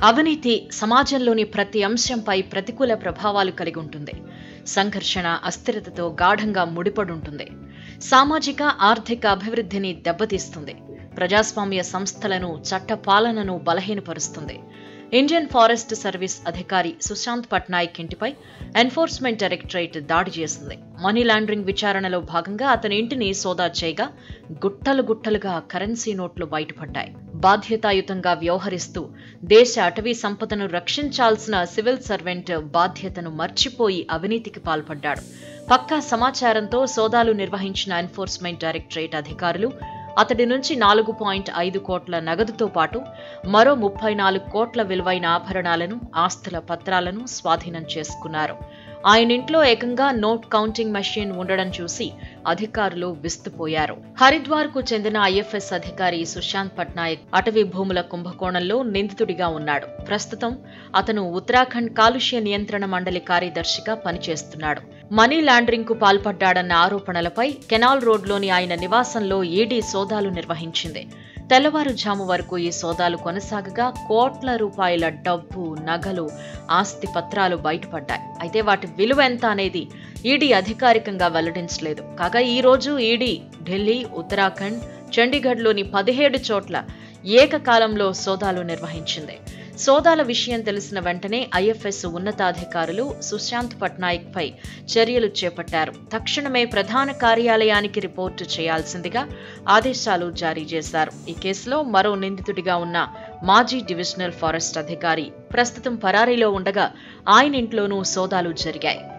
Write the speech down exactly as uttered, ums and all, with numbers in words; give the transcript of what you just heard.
అవినీతి సమాజంలోని ప్రతి అంశంపై ప్రతికూల ప్రభావాలు కలిగి ఉంటుంది. సంఘర్షణ, అస్థిరతతో గాఢంగా ముడిపడుంటుంది. సామాజిక, ఆర్థిక అభివృద్ధిని దెబ్బతీస్తుంది. ప్రజాస్వామ్య సంస్థలను, చట్ట పాలనను బలహీనపరుస్తుంది. ఇండియన్ ఫారెస్ట్ సర్వీస్ అధికారి సుశాంత్ పట్నాయక్ ఇంటిపై ఎన్ఫోర్స్మెంట్ డైరెక్టరేట్ దాడి చేసింది. మనీ లాండరింగ్ విచారణలో భాగంగా అతని ఇంటిని సోదా చేయగా గుట్టలు గుట్టలుగా కరెన్సీ నోట్లు బయటపడ్డాయి. బాధ్యతాయుతంగా వ్యవహరిస్తూ దేశ అటవీ సంపదను రక్షించాల్సిన సివిల్ సర్వెంట్ బాధ్యతను మర్చిపోయి అవినీతికి పాల్పడ్డాడు. పక్కా సమాచారంతో సోదాలు నిర్వహించిన ఎన్ఫోర్స్మెంట్ డైరెక్టరేట్ అధికారులు అతడి నుంచి నాలుగు పాయింట్ ఐదు కోట్ల నగదుతో పాటు మరో ముప్పై నాలుగు కోట్ల విలువైన ఆభరణాలను, ఆస్తుల పత్రాలను స్వాధీనం చేసుకున్నారు. ఆయన ఇంట్లో ఏకంగా నోట్ కౌంటింగ్ మెషిన్ ఉండడం చూసి అధికారులు విస్తుపోయారు. హరిద్వార్ కు చెందిన ఐఎఫ్ఎస్ అధికారి సుశాంత్ పట్నాయక్ అటవీ భూముల కుంభకోణంలో నిందితుడిగా ఉన్నాడు. ప్రస్తుతం అతను ఉత్తరాఖండ్ కాలుష్య నియంత్రణ మండలి కార్యదర్శిగా పనిచేస్తున్నాడు. మనీ లాండరింగ్ కు పాల్పడ్డాడన్న ఆరోపణలపై కెనాల్ రోడ్లోని ఆయన నివాసంలో ఈడీ సోదాలు నిర్వహించింది. తెల్లవారుజాము వరకు ఈ సోదాలు కొనసాగగా కోట్ల రూపాయల డబ్బు, నగలు, ఆస్తి పత్రాలు బయటపడ్డాయి. అయితే వాటి విలువ ఎంత అనేది ఈడీ అధికారికంగా వెల్లడించలేదు. కాగా ఈ రోజు ఈడీ ఢిల్లీ, ఉత్తరాఖండ్, చండీగఢ్లోని పదిహేడు చోట్ల ఏకకాలంలో సోదాలు నిర్వహించింది. సోదాల విషయం తెలిసిన వెంటనే ఐఎఫ్ఎస్ ఉన్నతాధికారులు సుశాంత్ పట్నాయక్ పై చర్యలు చేపట్టారు. తక్షణమే ప్రధాన కార్యాలయానికి రిపోర్టు చేయాల్సిందిగా ఆదేశాలు జారీ చేశారు. ఈ కేసులో మరో నిందితుడిగా ఉన్న మాజీ డివిజనల్ ఫారెస్ట్ అధికారి ప్రస్తుతం పరారీలో ఉండగా ఆయన ఇంట్లోనూ సోదాలు జరిగాయి.